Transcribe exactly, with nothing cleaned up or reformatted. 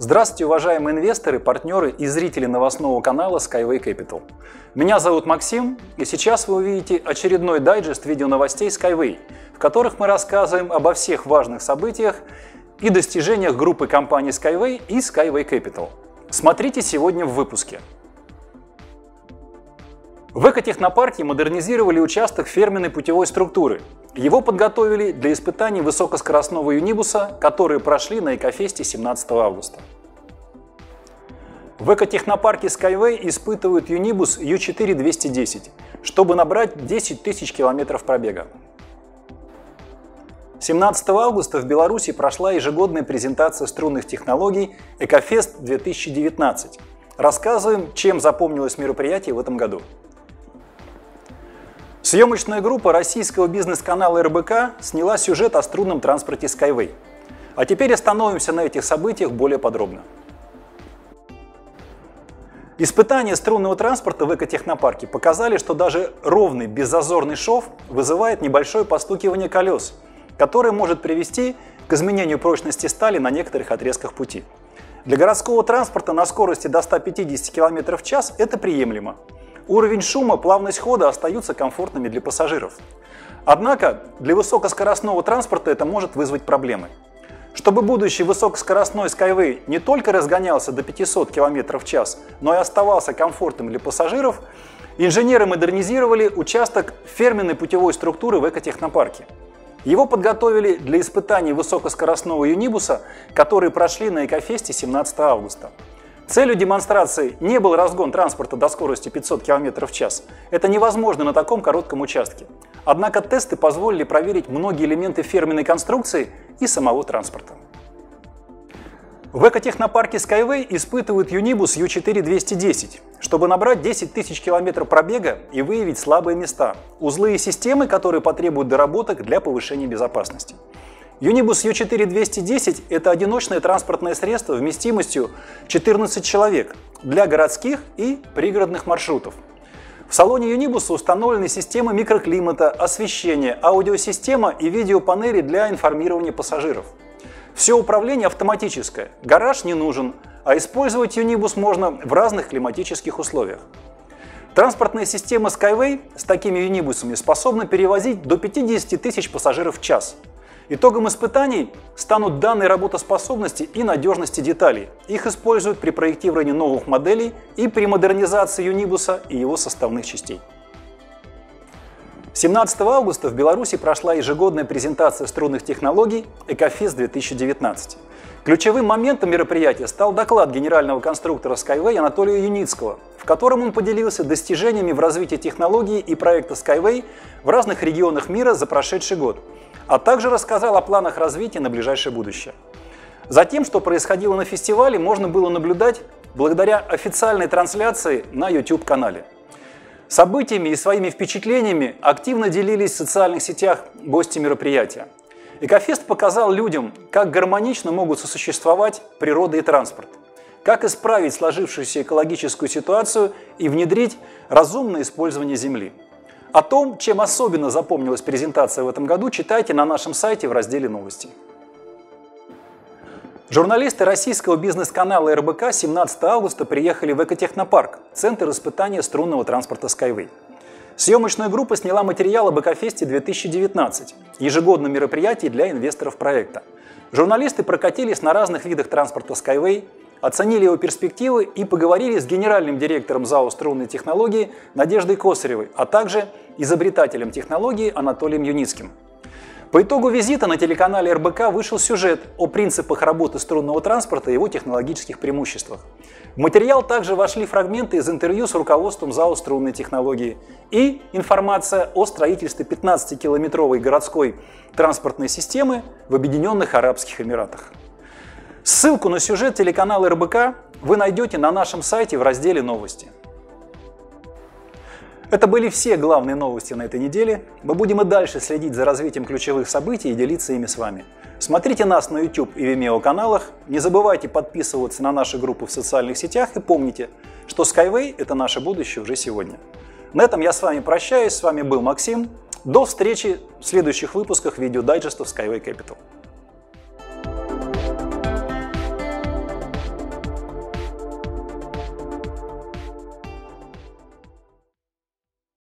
Здравствуйте, уважаемые инвесторы, партнеры и зрители новостного канала Skyway Capital. Меня зовут Максим, и сейчас вы увидите очередной дайджест видеоновостей Skyway, в которых мы рассказываем обо всех важных событиях и достижениях группы компаний Skyway и Skyway Capital. Смотрите сегодня в выпуске. В экотехнопарке модернизировали участок ферменной путевой структуры. Его подготовили для испытаний высокоскоростного юнибуса, которые прошли на Экофесте семнадцатого августа. В экотехнопарке Skyway испытывают юнибус ю четыре двести десять, чтобы набрать десять тысяч километров пробега. семнадцатого августа в Беларуси прошла ежегодная презентация струнных технологий Экофест две тысячи девятнадцать. Рассказываем, чем запомнилось мероприятие в этом году. Съемочная группа российского бизнес-канала эр бэ ка сняла сюжет о струнном транспорте Skyway. А теперь остановимся на этих событиях более подробно. Испытания струнного транспорта в экотехнопарке показали, что даже ровный беззазорный шов вызывает небольшое постукивание колес, которое может привести к изменению прочности стали на некоторых отрезках пути. Для городского транспорта на скорости до ста пятидесяти километров в час это приемлемо. Уровень шума, плавность хода остаются комфортными для пассажиров. Однако для высокоскоростного транспорта это может вызвать проблемы. Чтобы будущий высокоскоростной Skyway не только разгонялся до пятисот километров в час, но и оставался комфортным для пассажиров, инженеры модернизировали участок ферменной путевой структуры в экотехнопарке. Его подготовили для испытаний высокоскоростного юнибуса, которые прошли на Экофесте семнадцатого августа. Целью демонстрации не был разгон транспорта до скорости пятьсот километров в час. Это невозможно на таком коротком участке. Однако тесты позволили проверить многие элементы ферменной конструкции и самого транспорта. В экотехнопарке Skyway испытывают юнибус ю четыре двести десять, чтобы набрать десять тысяч километров пробега и выявить слабые места, узлы и системы, которые потребуют доработок для повышения безопасности. Юнибус ю четыре двести десять – это одиночное транспортное средство вместимостью четырнадцать человек для городских и пригородных маршрутов. В салоне юнибуса установлены системы микроклимата, освещения, аудиосистема и видеопанели для информирования пассажиров. Все управление автоматическое, гараж не нужен, а использовать юнибус можно в разных климатических условиях. Транспортная система Skyway с такими юнибусами способна перевозить до пятидесяти тысяч пассажиров в час. Итогом испытаний станут данные работоспособности и надежности деталей. Их используют при проектировании новых моделей и при модернизации юнибуса и его составных частей. семнадцатого августа в Беларуси прошла ежегодная презентация струнных технологий Экофест две тысячи девятнадцать. Ключевым моментом мероприятия стал доклад генерального конструктора Skyway Анатолия Юницкого, в котором он поделился достижениями в развитии технологий и проекта Skyway в разных регионах мира за прошедший год, а также рассказал о планах развития на ближайшее будущее. Затем, что происходило на фестивале, можно было наблюдать благодаря официальной трансляции на ютуб-канале. Событиями и своими впечатлениями активно делились в социальных сетях гости мероприятия. Экофест показал людям, как гармонично могут сосуществовать природа и транспорт, как исправить сложившуюся экологическую ситуацию и внедрить разумное использование Земли. О том, чем особенно запомнилась презентация в этом году, читайте на нашем сайте в разделе «Новости». Журналисты российского бизнес-канала эр бэ ка семнадцатого августа приехали в экотехнопарк, центр испытания струнного транспорта Skyway. Съемочная группа сняла материал об Экофесте две тысячи девятнадцать, ежегодном мероприятии для инвесторов проекта. Журналисты прокатились на разных видах транспорта Skyway, оценили его перспективы и поговорили с генеральным директором ЗАО «Струнные технологии» Надеждой Косаревой, а также изобретателем технологии Анатолием Юницким. По итогу визита на телеканале эр бэ ка вышел сюжет о принципах работы струнного транспорта и его технологических преимуществах. В материал также вошли фрагменты из интервью с руководством ЗАО «Струнные технологии» и информация о строительстве пятнадцатикилометровой городской транспортной системы в Объединенных Арабских Эмиратах. Ссылку на сюжет телеканала эр бэ ка вы найдете на нашем сайте в разделе «Новости». Это были все главные новости на этой неделе. Мы будем и дальше следить за развитием ключевых событий и делиться ими с вами. Смотрите нас на YouTube и Vimeo каналах, не забывайте подписываться на наши группы в социальных сетях и помните, что Skyway – это наше будущее уже сегодня. На этом я с вами прощаюсь, с вами был Максим. До встречи в следующих выпусках видеодайджестов Skyway Capital.